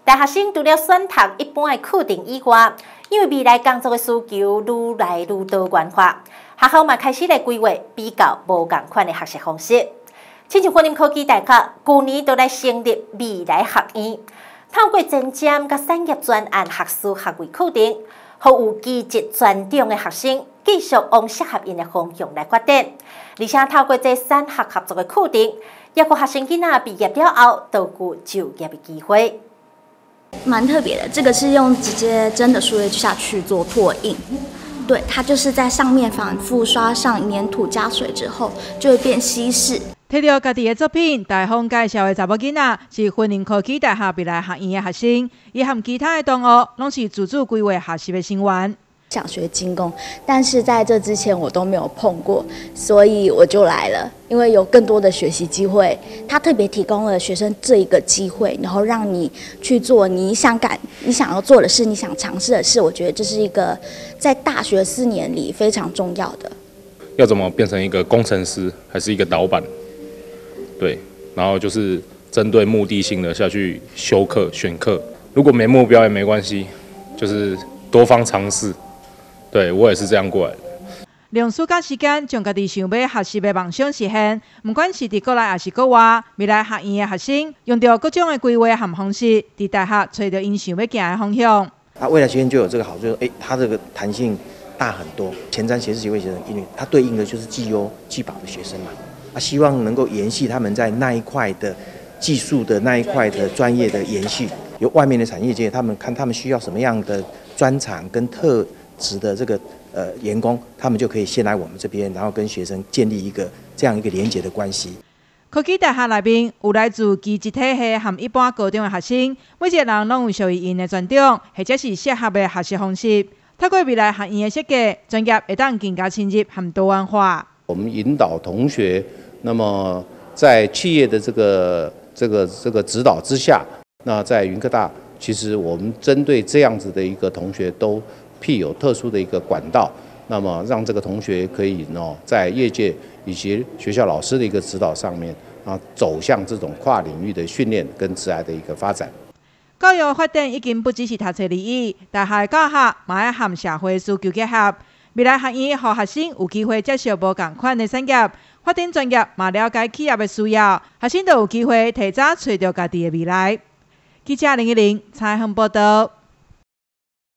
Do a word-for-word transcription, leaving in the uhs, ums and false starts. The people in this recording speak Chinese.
大学生除了选读一般的课程以外，因为未来工作的需求愈来愈多元化，学校嘛开始来规划比较无同款的学习方式。亲像云林科技大学去年都来成立未来学院，透过前瞻甲产业专案学士学位课程，予有技职专长的学生继续往适合因的方向来发展。而且透过这产学合作的课程，也予学生囡仔毕业了后都有就业的机会。 蛮特别的，这个是用直接真的树叶下去做拓印，对，它就是在上面反复刷上粘土加水之后，就会变稀释。 摕到家己的作品，大方介绍的查某囡仔是云林科技大学未来学院的学生，伊和其他的同学拢是自主规划学习的成员。 想学精工，但是在这之前我都没有碰过，所以我就来了。因为有更多的学习机会，他特别提供了学生这一个机会，然后让你去做你想感、你想要做的事、你想尝试的事。我觉得这是一个在大学四年里非常重要的。 要怎么变成一个工程师，还是一个导板？对，然后就是针对目的性的下去修课、选课。如果没目标也没关系，就是多方尝试。对我也是这样过来的。 用暑假时间将家己想要学习的梦想实现，不管是伫国内还是国外，未来学院的学生用到各种的规划和方式，伫大学找到因想要行的方向。 啊，未来学院就有这个好处，哎，它这个弹性大很多。前瞻学士协会学生，因为它对应的就是技优、技保的学生嘛，啊，希望能够延续他们在那一块的技术的那一块的专业的延续。由外面的产业界，他们看他们需要什么样的专长跟特职的这个呃员工，他们就可以先来我们这边，然后跟学生建立一个这样一个连结的关系。 科技大学内面有来自技职体系和一般高中的学生，每一个人拢有属于因的专长，或者是适合的学习方式。透过未来学院的设计，专业会当更加深入和多元化。 我们引导同学，那么在企业的这个这个这个指导之下，那在云科大，其实我们针对这样子的一个同学都辟有特殊的一个管道，那么让这个同学可以呢，在业界以及学校老师的一个指导上面啊，走向这种跨领域的训练跟职涯的一个发展。 教育发展已经不只是读册而已，大学教学嘛要和社会需求结合。未来学院让学生有机会接受无同款的产业，发展专业嘛了解企业的需要，学生都有机会提早找到家己的未来。记者林一玲采访报道。